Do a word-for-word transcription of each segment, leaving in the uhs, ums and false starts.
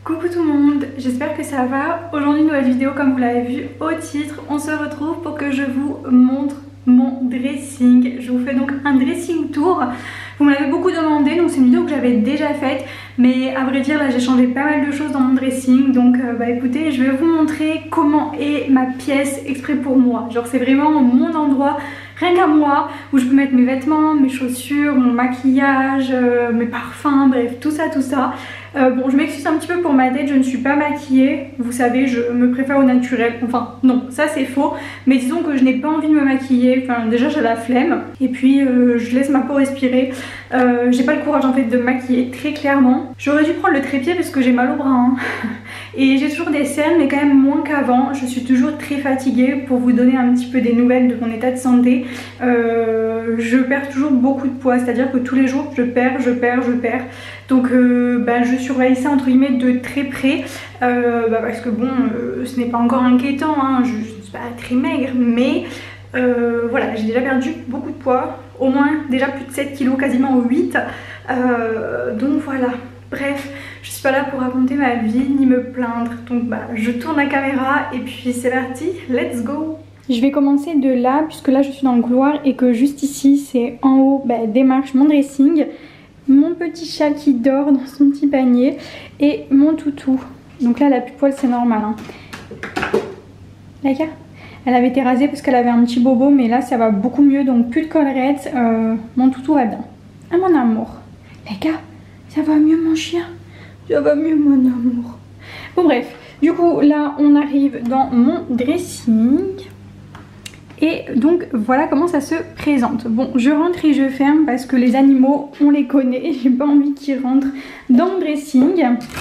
Coucou tout le monde, j'espère que ça va. Aujourd'hui nouvelle vidéo comme vous l'avez vu au titre. On se retrouve pour que je vous montre mon dressing. Je vous fais donc un dressing tour. Vous m'avez beaucoup demandé, donc c'est une vidéo que j'avais déjà faite. Mais à vrai dire là j'ai changé pas mal de choses dans mon dressing. Donc euh, bah écoutez, je vais vous montrer comment est ma pièce exprès pour moi. Genre c'est vraiment mon endroit, rien qu'à moi, où je peux mettre mes vêtements, mes chaussures, mon maquillage, euh, mes parfums, bref tout ça tout ça. Euh, bon, je m'excuse un petit peu pour ma tête, je ne suis pas maquillée, vous savez, je me préfère au naturel, enfin non, ça c'est faux, mais disons que je n'ai pas envie de me maquiller, enfin déjà j'ai la flemme, et puis euh, je laisse ma peau respirer, euh, j'ai pas le courage en fait de me maquiller, très clairement. J'aurais dû prendre le trépied parce que j'ai mal au bras, hein. Et j'ai toujours des cernes, mais quand même moins qu'avant, je suis toujours très fatiguée. Pour vous donner un petit peu des nouvelles de mon état de santé, euh, je perds toujours beaucoup de poids, c'est-à-dire que tous les jours je perds, je perds, je perds. Donc euh, bah, je surveille ça entre guillemets de très près, euh, bah, parce que bon, euh, ce n'est pas encore inquiétant, hein, je ne suis pas très maigre, mais euh, voilà, j'ai déjà perdu beaucoup de poids, au moins déjà plus de sept kilos, quasiment huit, euh, donc voilà. Bref, je suis pas là pour raconter ma vie ni me plaindre, donc bah je tourne la caméra et puis c'est parti, let's go. Je vais commencer de là, puisque là je suis dans le couloir et que juste ici c'est en haut bah, des marches, mon dressing, mon petit chat qui dort dans son petit panier et mon toutou. Donc là elle a plus de poils, c'est normal, hein. D'accord. Elle avait été rasée parce qu'elle avait un petit bobo, mais là ça va beaucoup mieux, donc plus de collerette, euh, mon toutou va bien. Ah mon amour, les gars, ça va mieux mon chien? Ça va mieux mon amour. Bon bref, du coup là on arrive dans mon dressing. Et donc voilà comment ça se présente. Bon, je rentre et je ferme parce que les animaux on les connaît. J'ai pas envie qu'ils rentrent dans le dressing.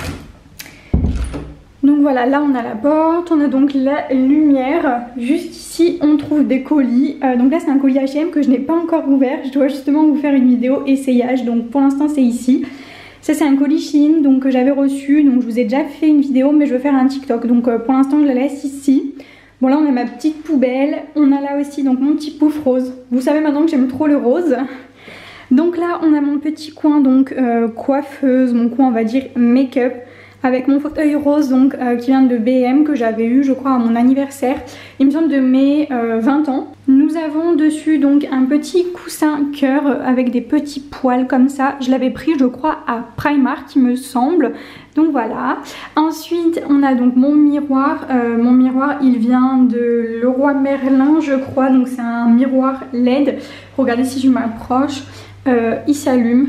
Donc voilà, là on a la porte, on a donc la lumière. Juste ici on trouve des colis. euh, Donc là c'est un colis H et M que je n'ai pas encore ouvert. Je dois justement vous faire une vidéo essayage. Donc pour l'instant c'est ici. Ça c'est un colis Shein donc, que j'avais reçu. Donc je vous ai déjà fait une vidéo mais je vais faire un TikTok. Donc euh, pour l'instant je la laisse ici. Bon là on a ma petite poubelle. On a là aussi donc mon petit pouf rose. Vous savez maintenant que j'aime trop le rose. Donc là on a mon petit coin donc euh, coiffeuse. Mon coin on va dire make-up. Avec mon fauteuil rose donc euh, qui vient de B M que j'avais eu je crois à mon anniversaire. Il me semble de mes euh, vingt ans. Nous avons dessus donc un petit coussin cœur avec des petits poils comme ça. Je l'avais pris je crois à Primark il me semble. Donc voilà. Ensuite on a donc mon miroir. Euh, mon miroir il vient de Leroy Merlin je crois. Donc c'est un miroir L E D. Regardez si je m'approche. Euh, il s'allume.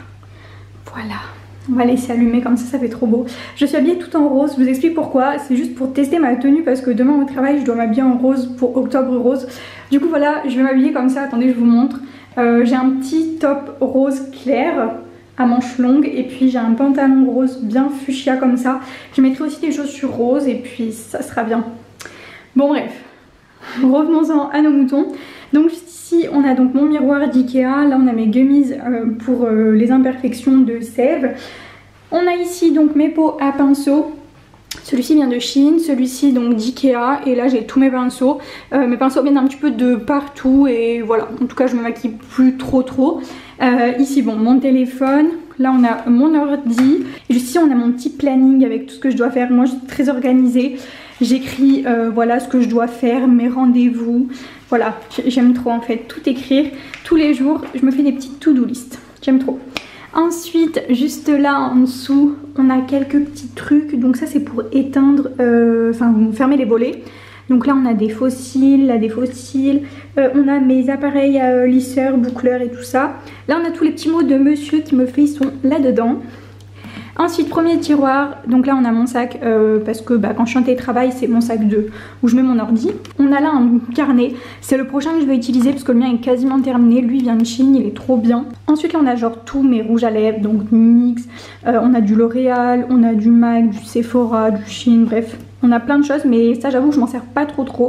Voilà. On va laisser allumer comme ça, ça fait trop beau. Je suis habillée tout en rose, je vous explique pourquoi. C'est juste pour tester ma tenue parce que demain au travail je dois m'habiller en rose pour octobre rose. Du coup voilà, je vais m'habiller comme ça, attendez je vous montre. Euh, j'ai un petit top rose clair à manches longues et puis j'ai un pantalon rose bien fuchsia comme ça. Je mettrai aussi des chaussures roses et puis ça sera bien. Bon bref, revenons-en à nos moutons. Donc juste ici on a donc mon miroir d'Ikea, là on a mes gummies euh, pour euh, les imperfections de Sève. On a ici donc mes pots à pinceau, celui-ci vient de Shein, celui-ci donc d'Ikea et là j'ai tous mes pinceaux. Euh, mes pinceaux viennent un petit peu de partout et voilà, en tout cas je me maquille plus trop trop. Euh, ici bon mon téléphone, là on a mon ordi et juste ici on a mon petit planning avec tout ce que je dois faire. Moi je suis très organisée. J'écris euh, voilà ce que je dois faire, mes rendez-vous, voilà, j'aime trop en fait tout écrire, tous les jours je me fais des petites to-do list, j'aime trop. Ensuite juste là en dessous on a quelques petits trucs, donc ça c'est pour éteindre, euh, enfin fermer les volets. Donc là on a des faux cils, là des faux cils, euh, on a mes appareils euh, lisseurs, boucleurs et tout ça. Là on a tous les petits mots de monsieur qui me fait, ils sont là dedans. Ensuite premier tiroir, donc là on a mon sac euh, parce que bah, quand je suis en télétravail c'est mon sac de où je mets mon ordi. On a là un carnet, c'est le prochain que je vais utiliser parce que le mien est quasiment terminé, lui vient de Chine, il est trop bien. Ensuite là on a genre tous mes rouges à lèvres, donc NYX, euh, on a du L'Oréal, on a du MAC, du Sephora, du Shein, bref. On a plein de choses mais ça j'avoue que je m'en sers pas trop trop.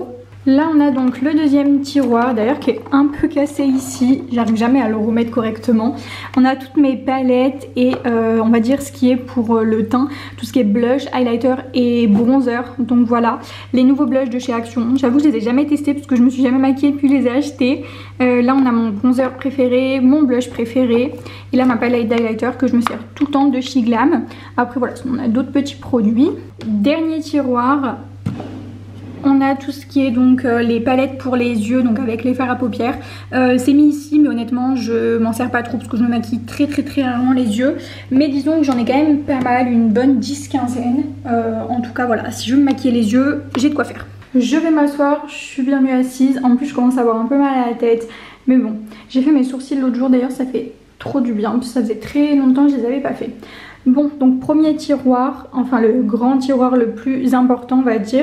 Là on a donc le deuxième tiroir d'ailleurs qui est un peu cassé ici, j'arrive jamais à le remettre correctement. On a toutes mes palettes et euh, on va dire ce qui est pour euh, le teint, tout ce qui est blush, highlighter et bronzer. Donc voilà, les nouveaux blushs de chez Action. J'avoue je les ai jamais testés parce que je me suis jamais maquillée puis les ai achetés. Euh, là on a mon bronzer préféré, mon blush préféré et là ma palette d'highlighter que je me sers tout le temps de chez Glam. Après voilà, on a d'autres petits produits. Dernier tiroir. On a tout ce qui est donc euh, les palettes pour les yeux, donc avec les fards à paupières. Euh, c'est mis ici, mais honnêtement, je m'en sers pas trop parce que je me maquille très très très rarement les yeux. Mais disons que j'en ai quand même pas mal, une bonne dix quinzaine. Euh, en tout cas, voilà, si je veux me maquiller les yeux, j'ai de quoi faire. Je vais m'asseoir, je suis bien mieux assise. En plus, je commence à avoir un peu mal à la tête. Mais bon, j'ai fait mes sourcils l'autre jour, d'ailleurs, ça fait trop du bien. Ça faisait très longtemps que je les avais pas fait. Bon, donc premier tiroir, enfin le grand tiroir le plus important, on va dire.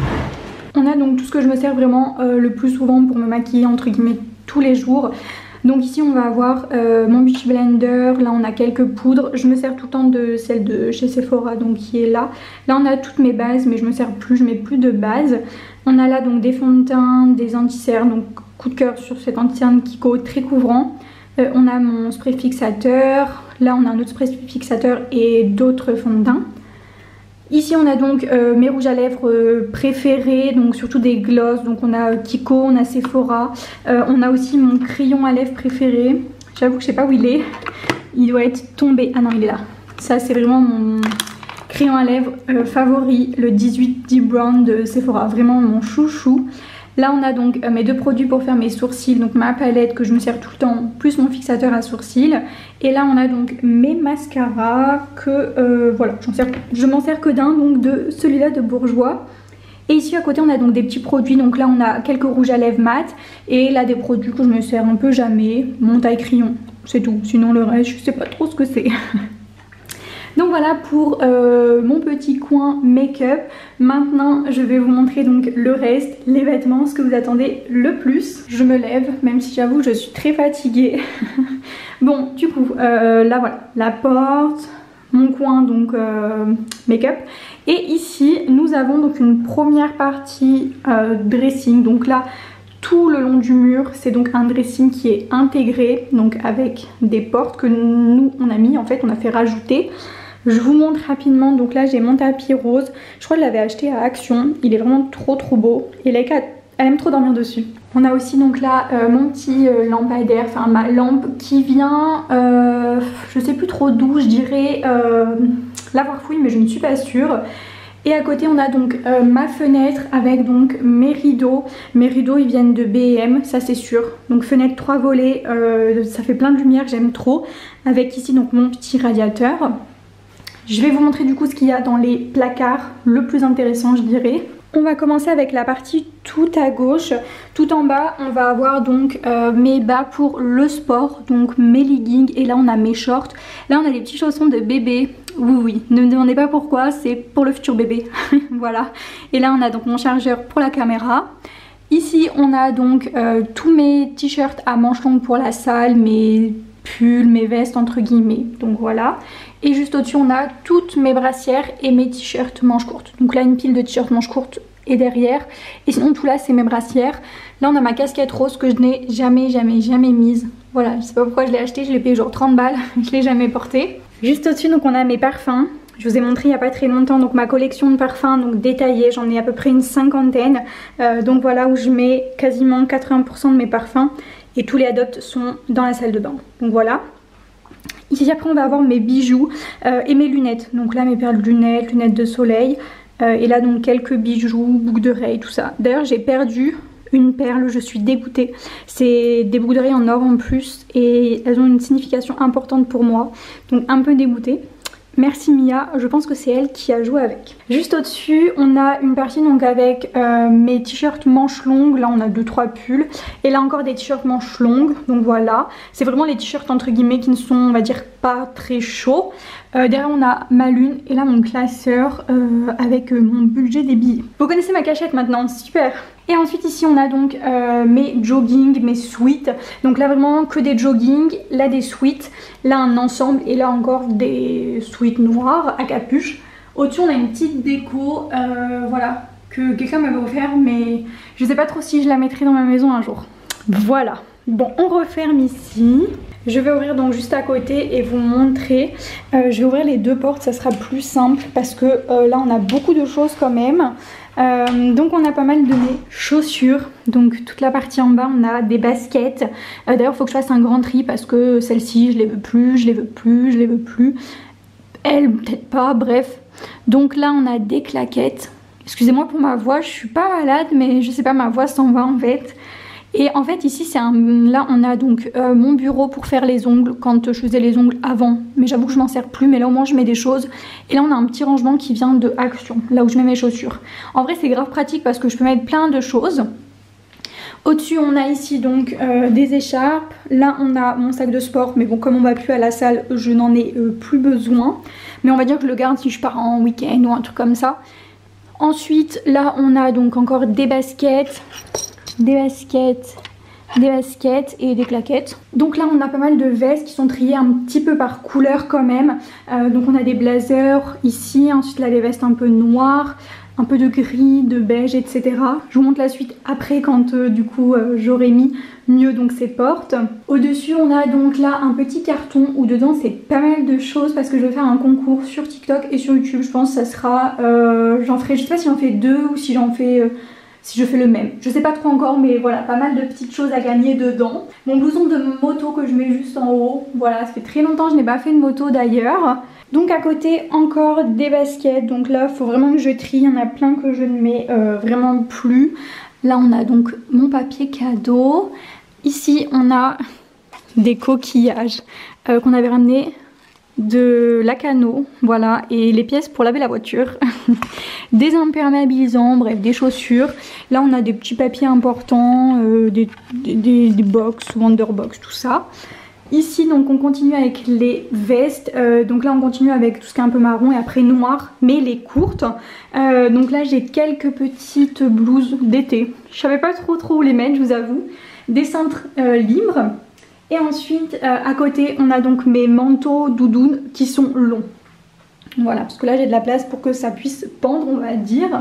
On a donc tout ce que je me sers vraiment euh, le plus souvent pour me maquiller entre guillemets tous les jours. Donc ici on va avoir euh, mon Beauty Blender, là on a quelques poudres. Je me sers tout le temps de celle de chez Sephora donc qui est là. Là on a toutes mes bases mais je me sers plus, je mets plus de base. On a là donc des fonds de teint, des anti-cernes, donc coup de cœur sur cet anti-cerne Kiko très couvrant. Euh, on a mon spray fixateur, là on a un autre spray fixateur et d'autres fonds de teint. Ici on a donc euh, mes rouges à lèvres euh, préférés, donc surtout des gloss, donc on a Kiko, on a Sephora, euh, on a aussi mon crayon à lèvres préféré, j'avoue que je sais pas où il est, il doit être tombé, ah non il est là, ça c'est vraiment mon crayon à lèvres euh, favori, le dix-huit Deep Brown de Sephora, vraiment mon chouchou. Là on a donc euh, mes deux produits pour faire mes sourcils, donc ma palette que je me sers tout le temps, plus mon fixateur à sourcils. Et là on a donc mes mascaras que euh, voilà, sers, je m'en sers que d'un, donc de celui-là de Bourjois. Et ici à côté on a donc des petits produits, donc là on a quelques rouges à lèvres mat. Et là des produits que je me sers un peu jamais, mon taille crayon, c'est tout. Sinon le reste je sais pas trop ce que c'est. Donc voilà pour euh, mon petit coin make-up. Maintenant je vais vous montrer donc le reste, les vêtements, ce que vous attendez le plus. Je me lève, même si j'avoue je suis très fatiguée. Bon du coup euh, là voilà, la porte, mon coin donc euh, make-up. Et ici nous avons donc une première partie euh, dressing. Donc là tout le long du mur c'est donc un dressing qui est intégré, donc avec des portes que nous on a mis, en fait on a fait rajouter. Je vous montre rapidement, donc là j'ai mon tapis rose, je crois que je l'avais acheté à Action, il est vraiment trop trop beau et Laika elle aime trop dormir dessus. On a aussi donc là euh, mon petit euh, lampadaire, enfin ma lampe qui vient, euh, je sais plus trop d'où, je dirais euh, l'avoir fouille mais je ne suis pas sûre. Et à côté on a donc euh, ma fenêtre avec donc mes rideaux. Mes rideaux ils viennent de B et M, ça c'est sûr. Donc fenêtre trois volets, euh, ça fait plein de lumière, j'aime trop. Avec ici donc mon petit radiateur. Je vais vous montrer du coup ce qu'il y a dans les placards, le plus intéressant je dirais. On va commencer avec la partie tout à gauche. Tout en bas on va avoir donc euh, mes bas pour le sport, donc mes leggings, et là on a mes shorts. Là on a les petits chaussons de bébé. Oui oui, ne me demandez pas pourquoi, c'est pour le futur bébé. Voilà. Et là on a donc mon chargeur pour la caméra. Ici on a donc euh, tous mes t-shirts à manches longues pour la salle, mes pulls, mes vestes entre guillemets, donc voilà. Et juste au-dessus on a toutes mes brassières et mes t-shirts manches courtes. Donc là une pile de t-shirts manches courtes est derrière. Et sinon tout là c'est mes brassières. Là on a ma casquette rose que je n'ai jamais jamais jamais mise. Voilà, je sais pas pourquoi je l'ai achetée, je l'ai payé genre trente balles, je l'ai jamais portée. Juste au-dessus donc on a mes parfums. Je vous ai montré il n'y a pas très longtemps donc ma collection de parfums donc détaillée, j'en ai à peu près une cinquantaine. Euh, donc voilà où je mets quasiment quatre-vingts pour cent de mes parfums et tous les adopts sont dans la salle de bain. Donc voilà. Ici après on va avoir mes bijoux euh, et mes lunettes. Donc là mes perles lunettes, lunettes de soleil. Euh, et là donc quelques bijoux, boucles d'oreilles, tout ça. D'ailleurs j'ai perdu une perle, je suis dégoûtée. C'est des boucles d'oreilles en or en plus et elles ont une signification importante pour moi. Donc un peu dégoûtée. Merci Mia, je pense que c'est elle qui a joué avec. Juste au-dessus, on a une partie donc avec euh, mes t-shirts manches longues. Là on a deux trois pulls. Et là encore des t-shirts manches longues. Donc voilà. C'est vraiment les t-shirts entre guillemets qui ne sont, on va dire, pas très chauds. Euh, derrière on a ma lune et là mon classeur euh, avec euh, mon budget des billets. Vous connaissez ma cachette maintenant, super. Et ensuite ici on a donc euh, mes jogging, mes sweats. Donc là vraiment que des jogging, là des sweats, là un ensemble et là encore des sweats noirs à capuche. Au-dessus on a une petite déco, euh, voilà, que quelqu'un m'avait offert, mais je sais pas trop si je la mettrai dans ma maison un jour. Voilà. Bon, on referme ici. Je vais ouvrir donc juste à côté et vous montrer. Euh, je vais ouvrir les deux portes, ça sera plus simple parce que euh, là on a beaucoup de choses quand même. Euh, donc on a pas mal de mes chaussures. Donc toute la partie en bas on a des baskets. Euh, D'ailleurs il faut que je fasse un grand tri parce que celles-ci je les veux plus, je les veux plus, je les veux plus. Elles peut-être pas, bref. Donc là on a des claquettes. Excusez-moi pour ma voix, je suis pas malade mais je sais pas, ma voix s'en va en fait. Et en fait ici c'est un, là on a donc euh, mon bureau pour faire les ongles quand je faisais les ongles avant, mais j'avoue que je m'en sers plus, mais là au moins je mets des choses. Et là on a un petit rangement qui vient de Action, là où je mets mes chaussures. En vrai c'est grave pratique parce que je peux mettre plein de choses. Au-dessus on a ici donc euh, des écharpes, là on a mon sac de sport, mais bon comme on va plus à la salle je n'en ai euh, plus besoin. Mais on va dire que je le garde si je pars en week-end ou un truc comme ça. Ensuite là on a donc encore des baskets. Des baskets, des baskets et des claquettes. Donc là on a pas mal de vestes qui sont triées un petit peu par couleur quand même. Euh, donc on a des blazers ici, ensuite là des vestes un peu noires, un peu de gris, de beige, et cetera. Je vous montre la suite après quand euh, du coup euh, j'aurai mis mieux donc ces portes. Au-dessus on a donc là un petit carton où dedans c'est pas mal de choses parce que je vais faire un concours sur TikTok et sur YouTube. Je pense que ça sera, euh, j'en ferai, je sais pas si j'en fais deux ou si j'en fais... Euh, si je fais le même. Je sais pas trop encore mais voilà, pas mal de petites choses à gagner dedans. Mon blouson de moto que je mets juste en haut. Voilà, ça fait très longtemps que je n'ai pas fait de moto d'ailleurs. Donc à côté encore des baskets. Donc là, il faut vraiment que je trie. Il y en a plein que je ne mets euh, vraiment plus. Là, on a donc mon papier cadeau. Ici, on a des coquillages euh, qu'on avait ramenés de Lacanau, voilà, et les pièces pour laver la voiture, des imperméabilisants, bref, des chaussures. Là on a des petits papiers importants, euh, des, des, des box, Wonderbox, tout ça. Ici donc on continue avec les vestes, euh, donc là on continue avec tout ce qui est un peu marron et après noir, mais les courtes. Euh, donc là j'ai quelques petites blouses d'été, je savais pas trop trop où les mettre, je vous avoue. Des cintres euh, libres. Et ensuite euh, à côté on a donc mes manteaux doudounes qui sont longs. Voilà, parce que là j'ai de la place pour que ça puisse pendre on va dire.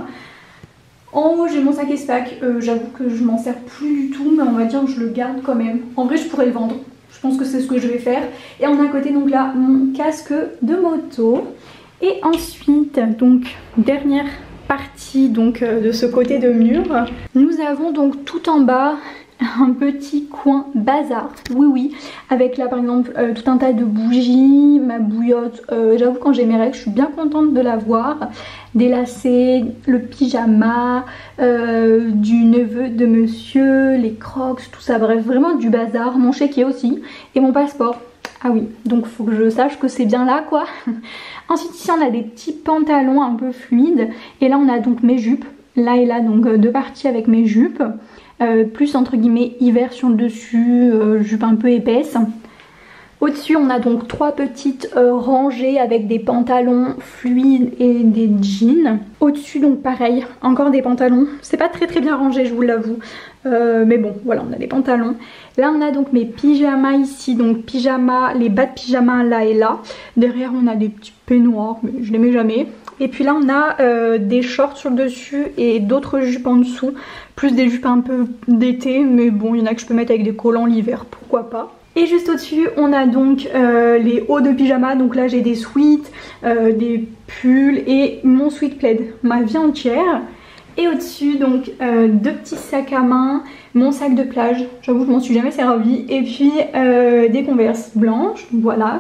En haut j'ai mon sac Espac, euh, j'avoue que je m'en sers plus du tout mais on va dire que je le garde quand même. En vrai je pourrais le vendre, je pense que c'est ce que je vais faire. Et on a à côté donc là mon casque de moto. Et ensuite donc dernière partie donc euh, de ce côté de mur. Nous avons donc tout en bas un petit coin bazar, oui oui, avec là par exemple euh, tout un tas de bougies, ma bouillotte, euh, j'avoue quand j'ai mes règles je suis bien contente de l'avoir, des lacets, le pyjama euh, du neveu de monsieur, les crocs, tout ça, bref vraiment du bazar, mon chéquier aussi et mon passeport. Ah oui, donc faut que je sache que c'est bien là quoi. Ensuite ici on a des petits pantalons un peu fluides et là on a donc mes jupes, là et là donc deux parties avec mes jupes. Euh, plus entre guillemets hiver sur le dessus, euh, jupe un peu épaisse. Au-dessus on a donc trois petites euh, rangées avec des pantalons fluides et des jeans. Au-dessus donc pareil, encore des pantalons. C'est pas très très bien rangé je vous l'avoue. Euh, mais bon voilà on a des pantalons. Là on a donc mes pyjamas ici, donc pyjama, les bas de pyjama là et là. Derrière on a des petits peignoirs mais je les mets jamais. Et puis là on a euh, des shorts sur le dessus et d'autres jupes en dessous. Plus des jupes un peu d'été mais bon il y en a que je peux mettre avec des collants l'hiver, pourquoi pas. Et juste au-dessus on a donc euh, les hauts de pyjama, donc là j'ai des sweats, euh, des pulls et mon sweat plaid, ma vie entière. Et au-dessus donc euh, deux petits sacs à main, mon sac de plage, j'avoue je m'en suis jamais servi, et puis euh, des Converse blanches, voilà.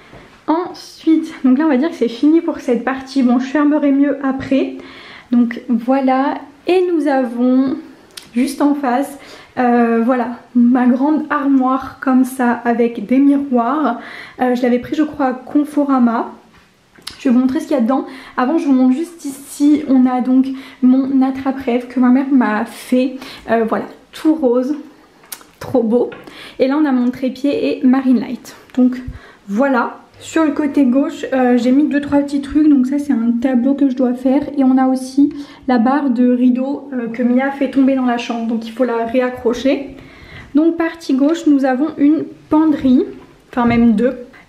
Ensuite, donc là on va dire que c'est fini pour cette partie, bon je fermerai mieux après. Donc voilà, et nous avons juste en face, euh, voilà, ma grande armoire comme ça avec des miroirs. Euh, je l'avais pris je crois à Conforama. Je vais vous montrer ce qu'il y a dedans. Avant je vous montre juste ici, on a donc mon attrape-rêve que ma mère m'a fait. Euh, voilà, tout rose, trop beau. Et là on a mon trépied et Marine Light. Donc voilà. Sur le côté gauche, euh, j'ai mis deux trois petits trucs, donc ça c'est un tableau que je dois faire. Et on a aussi la barre de rideau euh, que Mia a fait tomber dans la chambre, donc il faut la réaccrocher. Donc partie gauche, nous avons une penderie, enfin même deux.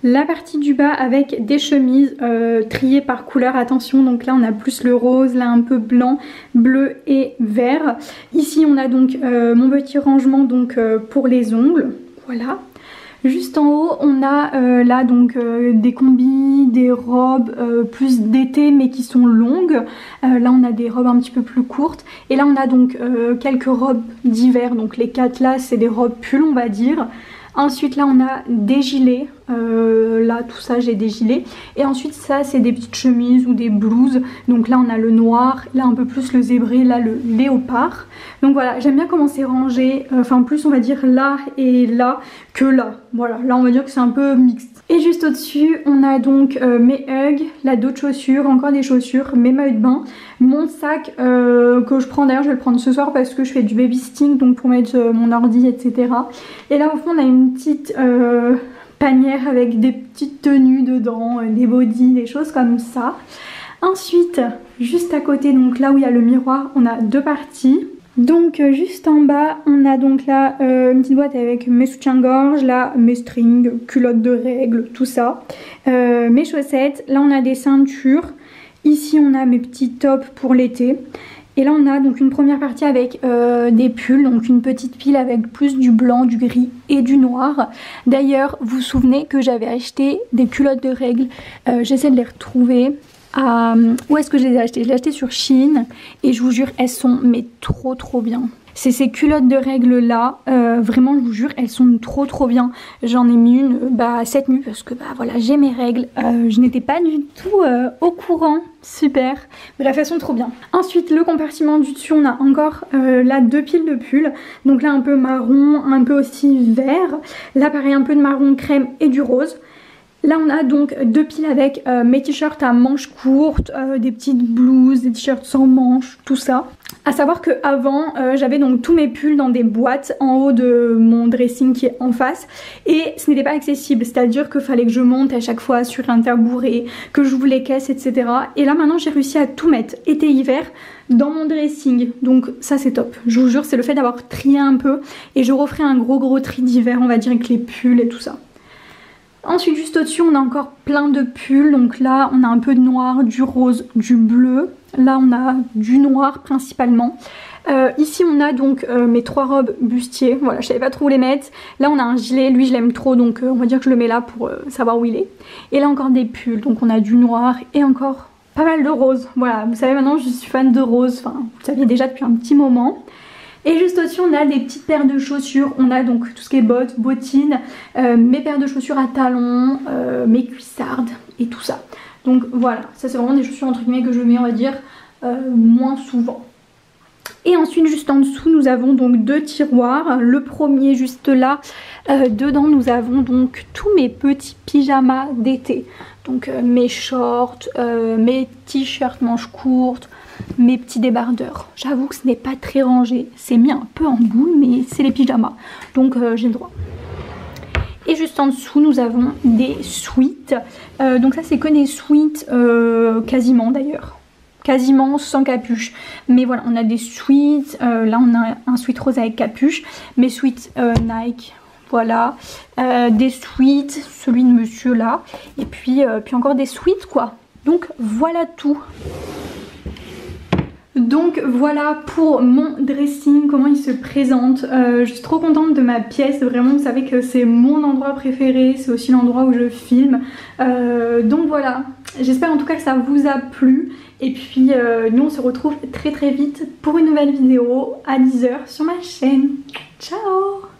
la partie du bas avec des chemises euh, triées par couleur. Attention, donc là on a plus le rose, là un peu blanc, bleu et vert. Ici on a donc euh, mon petit rangement donc euh, pour les ongles, voilà. Juste en haut on a euh, là donc euh, des combis, des robes euh, plus d'été mais qui sont longues. Euh, là on a des robes un petit peu plus courtes et là on a donc euh, quelques robes d'hiver, donc les quatre là c'est des robes pulls on va dire. Ensuite là on a des gilets, euh, là tout ça j'ai des gilets. Et ensuite ça c'est des petites chemises ou des blouses. Donc là on a le noir, là un peu plus le zébré, là le léopard. Donc voilà, j'aime bien comment c'est rangé, enfin plus on va dire là et là que là. Voilà, là on va dire que c'est un peu mixte. Et juste au-dessus on a donc euh, mes Ugg, là d'autres chaussures, encore des chaussures, mes maillots de bain, mon sac euh, que je prends, d'ailleurs je vais le prendre ce soir parce que je fais du baby sitting, donc pour mettre euh, mon ordi etc. Et là au fond on a une petite euh, panière avec des petites tenues dedans, euh, des bodys, des choses comme ça. Ensuite juste à côté, donc là où il y a le miroir, on a deux parties. Donc euh, juste en bas on a donc là euh, une petite boîte avec mes soutiens-gorge, là mes strings, culottes de règles, tout ça, euh, mes chaussettes, là on a des ceintures, ici on a mes petits tops pour l'été. Et là on a donc une première partie avec euh, des pulls, donc une petite pile avec plus du blanc, du gris et du noir. D'ailleurs vous vous souvenez que j'avais acheté des culottes de règles, euh, j'essaie de les retrouver. Euh, où est-ce que je les ai achetées? Je les ai achetées sur Shein et je vous jure elles sont mais trop trop bien. C'est ces culottes de règles là, euh, vraiment je vous jure elles sont trop trop bien. J'en ai mis une bah, cette nuit parce que bah voilà j'ai mes règles, euh, je n'étais pas du tout euh, au courant, super. Bref elles sont trop bien. Ensuite le compartiment du dessus on a encore euh, là deux piles de pulls. Donc là un peu marron, un peu aussi vert. Là pareil un peu de marron crème et du rose. Là on a donc deux piles avec euh, mes t-shirts à manches courtes, euh, des petites blouses, des t-shirts sans manches, tout ça. À savoir que avant euh, j'avais donc tous mes pulls dans des boîtes en haut de mon dressing qui est en face et ce n'était pas accessible, c'est-à-dire qu'il fallait que je monte à chaque fois sur un tabouret, que j'ouvre les caisses et cetera. Et là maintenant j'ai réussi à tout mettre, été-hiver, dans mon dressing, donc ça c'est top. Je vous jure c'est le fait d'avoir trié un peu et je referai un gros gros tri d'hiver on va dire avec les pulls et tout ça. Ensuite juste au-dessus on a encore plein de pulls, donc là on a un peu de noir, du rose, du bleu, là on a du noir principalement. Euh, ici on a donc euh, mes trois robes bustier, voilà je savais pas trop où les mettre. Là on a un gilet, lui je l'aime trop donc euh, on va dire que je le mets là pour euh, savoir où il est. Et là encore des pulls, donc on a du noir et encore pas mal de rose. Voilà vous savez maintenant je suis fan de rose, enfin vous le saviez déjà depuis un petit moment. Et juste au-dessus on a des petites paires de chaussures, on a donc tout ce qui est bottes, bottines, euh, mes paires de chaussures à talons, euh, mes cuissardes et tout ça. Donc voilà, ça c'est vraiment des chaussures entre guillemets que je mets on va dire euh, moins souvent. Et ensuite juste en dessous nous avons donc deux tiroirs, le premier juste là, euh, dedans nous avons donc tous mes petits pyjamas d'été. Donc euh, mes shorts, euh, mes t-shirts manches courtes, mes petits débardeurs. J'avoue que ce n'est pas très rangé, c'est mis un peu en boule mais c'est les pyjamas donc euh, j'ai le droit. Et juste en dessous nous avons des sweats, euh, donc ça c'est que des sweats euh, quasiment d'ailleurs, quasiment sans capuche, mais voilà on a des sweats, euh, là on a un sweat rose avec capuche, mes sweats euh, Nike, voilà, euh, des sweats, celui de monsieur là, et puis, euh, puis encore des sweats quoi, donc voilà tout. Donc voilà pour mon dressing, comment il se présente. Euh, je suis trop contente de ma pièce, vraiment vous savez que c'est mon endroit préféré, c'est aussi l'endroit où je filme. Euh, donc voilà, j'espère en tout cas que ça vous a plu. Et puis euh, nous on se retrouve très très vite pour une nouvelle vidéo à dix heures sur ma chaîne. Ciao!